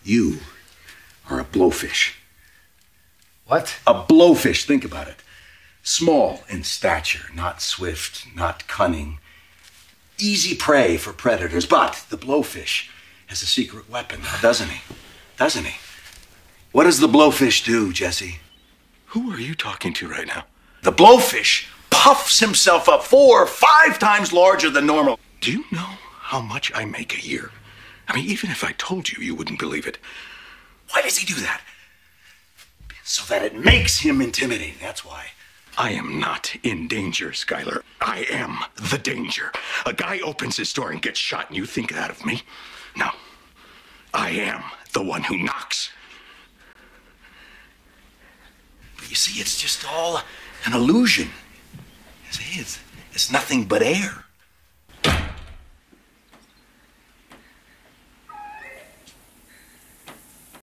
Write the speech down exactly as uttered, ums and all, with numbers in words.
You are a blowfish. What? A blowfish, think about it. Small in stature, not swift, not cunning. Easy prey for predators, but the blowfish has a secret weapon, now, doesn't he? Doesn't he? What does the blowfish do, Jesse? Who are you talking to right now? The blowfish puffs himself up four or five times larger than normal. Do you know how much I make a year? I mean, even if I told you, you wouldn't believe it. Why does he do that? So that it makes him intimidating, that's why. I am not in danger, Skylar. I am the danger. A guy opens his door and gets shot, and you think that of me? No. I am the one who knocks. But you see, it's just all an illusion. See, it's, it's nothing but air.